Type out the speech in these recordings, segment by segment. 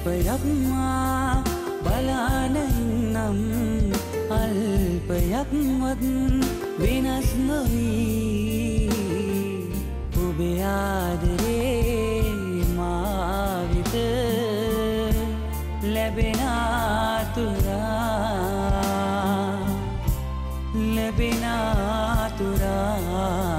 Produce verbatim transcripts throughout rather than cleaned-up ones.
අල්පයක්මා බලානන්නම් අල්පයක්වත් වෙනස් නොවී ඔබේ ආදරේ මා වෙත ලැබෙන ආතුරා ලැබෙන ආතුරා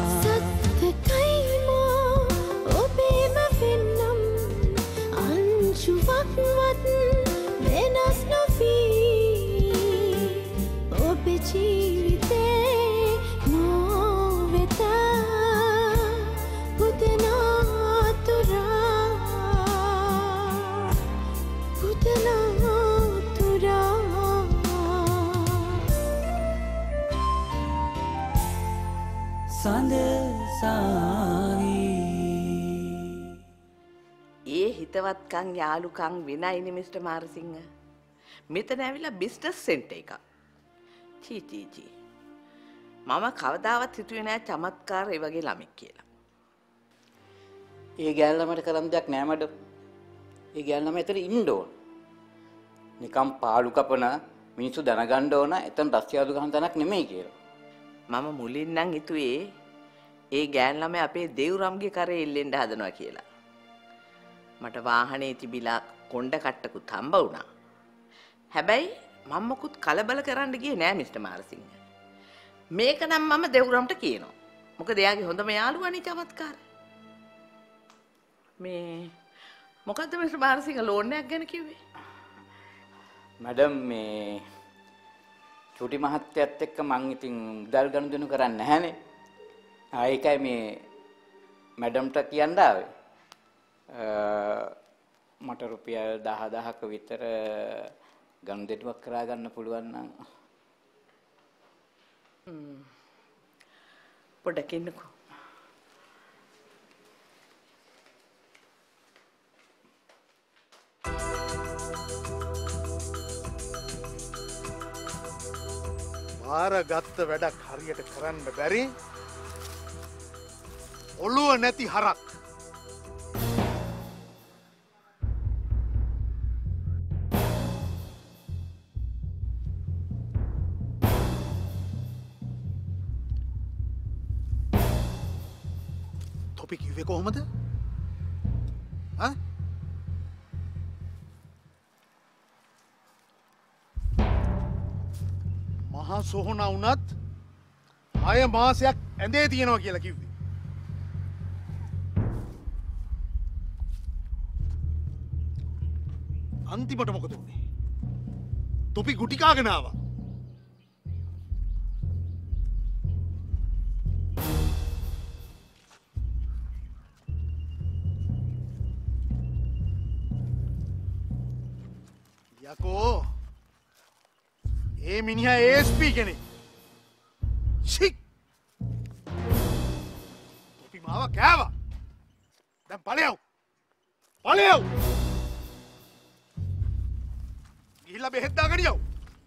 වෙනස් නොවී ඔබේ ජීවිතේ නොවෙත පුතනාතුරා පුතනාතුරා සඳ සාවි ඒ හිතවත්කම් යාළුකම් විනයිනේ මිස්ටර් මාරසිංහ. මෙතන ඇවිල්ලා බිස්නස් සෙන්ටර් එකක්. චී චී චී. මම කවදාවත් හිතුවේ නෑ චමත්කාර ඒ වගේ ළමෙක් කියලා. ඒ ගෑන් ළමයට කරන්න දෙයක් නෑ මඩ. ඒ ගෑන් ළමයා එතන ඉන්න ඕන. නිකම් පාළු කපන මිනිස්සු දැනගන්න ඕන එතන රස්තියාදු ගහන තැනක් නෙමෙයි කියලා. මම මුලින් නම් හිතුවේ ඒ ගෑන් ළමයා අපේ දේව්රම්ගේ කරේ ඉල්ලෙන්න හදනවා කියලා. මට වාහනේ තිබිලා කොණ්ඩ කට්ටකුත් හම්බ වුණා. හැබැයි මම මොකුත් කලබල කරන්න ගියේ නෑ මිස්ටර් මාරසිංහ. මේක නම් මම දෙවුරම්ට කියනවා. මොකද එයාගේ හොඳම යාළුවානේ චමත්කාර. මේ මොකද්ද මිස්ටර් මාරසිංහ ලෝන් එකක් ගැන කිව්වේ? මැඩම් මේ චුටි මහත්තයත් එක්ක මං ඉතින් මුදල් ගනුදෙනු කරන්නේ නැහනේ. ආ ඒකයි මේ මැඩම්ට කියන්න ආවේ. මට රුපියල් දහදහක විතර ගනුදෙනුවක් කරා ගන්න පුළුවන් නම් පොඩ්ඩක් ඉන්නකෝ. බාරගත්ත වැඩක් හරියට කරන්න බැරි ඔළුව නැති හරක්. තොපි කිව්වේ කොහොමද? ඈ? මහා සෝහනා වුණත් ආය මාසයක් ඇඳේ තියනවා කියලා කිව්වේ. අන්තිමට මොකද වුනේ? තොපි ගුටි කාගෙන ආවා. යකෝ ඒ මිනිහා ඒස්පී කෙනෙක්. ෂික් තොපි මාව කෑවා. දැන් ඵලයව් ඵලයව් ගිහිල්ලා බෙහෙත් දාගෙන යව්.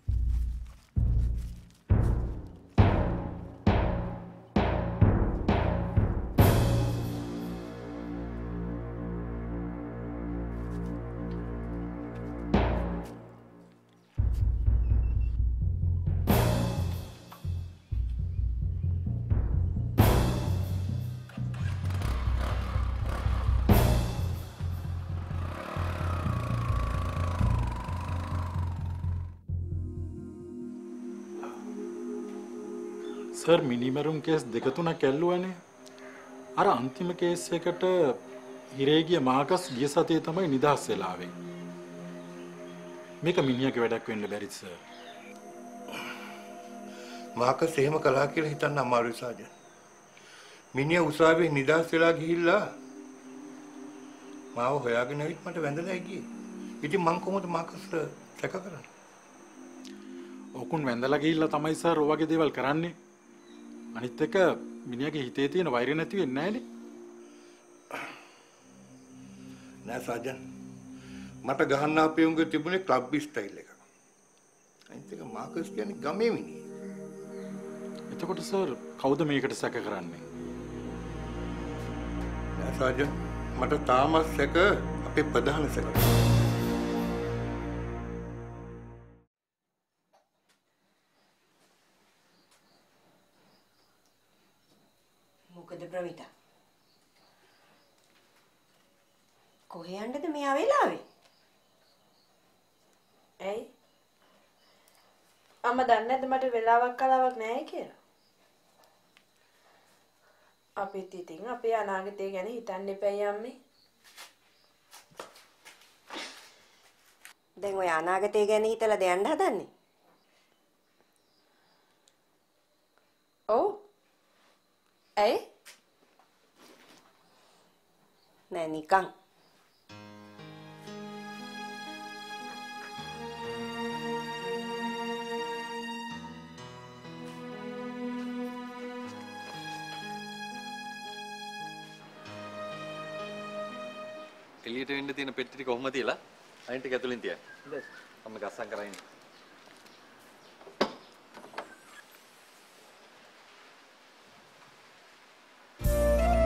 සර් මිනිමරුම් කේස් දෙක තුනක් ඇල්ලුවානේ. අර අන්තිම කේස් එකට හිරේ ගිය මාකස් ගිය සතියේ තමයි නිදහස් වෙලා ආවේ. මේක මිනිහාගේ වැඩක් වෙන්න බැරිද සර්? මාකස් එහෙම කළා කියලා හිතන්න අමාරුයි සාජන්. මිනිහා උසාවියේ නිදහස් වෙලා ගිහිල්ලා මාව හොයාගෙන ඇවිත් මට වැඳලා ගියේ. ඉතින් මං කොහොමද මාකස්ට සැක කරන්නේ? ඔකුන් වැඳලා ගිහිල්ලා තමයි සර් ඔය වගේ දේවල් කරන්නේ. අනිත් එක මිනිහාගේ හිතේ තියෙන වෛරය නැති වෙන්නේ නැහැනේ. නෑ සාජන්. මට ගහන්න අපේ උංග තිබුණේ ක්ලබ් ස්ටයිල් එක. අනිත් එක මාකස් කියන්නේ ගමේ මිනිහ. එතකොට සර් කවුද මේකට සැක කරන්නේ? නෑ සාජන්. මට තාමත් සැක අපේ ප්‍රධාන සැක. මොකද ප්‍රමිතා? කොහේ යන්නද මෙයා වෙලාවේ? ඇයි? අම්මා දන්නේ නැද්ද මට වෙලාවක් කලාවක් නැහැ කියලා? අපිත් ඉතින් අපේ අනාගතය ගැන හිතන්න එපයි අම්මේ. දැන් ඔය අනාගතය ගැන හිතලා දෙයන්න හදන්නේ? ඔව්. ඇයි? නෑ නිකන්. එළියට වෙන්න තියෙන පෙට්ටි ටික කොහොමද තියලා අයින් ටික ඇතුලින් තියන්න. හොඳයි. අම්ම ගස්සන් කරයින්.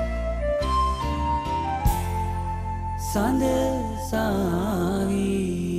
Sanda Savi